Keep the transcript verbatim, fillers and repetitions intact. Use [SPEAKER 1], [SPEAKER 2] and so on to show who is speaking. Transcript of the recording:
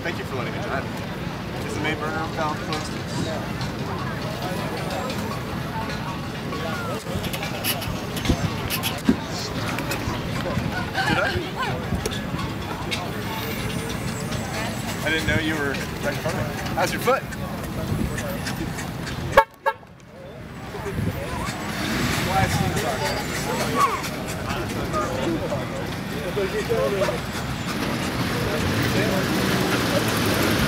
[SPEAKER 1] Thank you for letting me drive. Is the main burner valve closed? Did I? I didn't know you were right in front of me. How's your foot? Why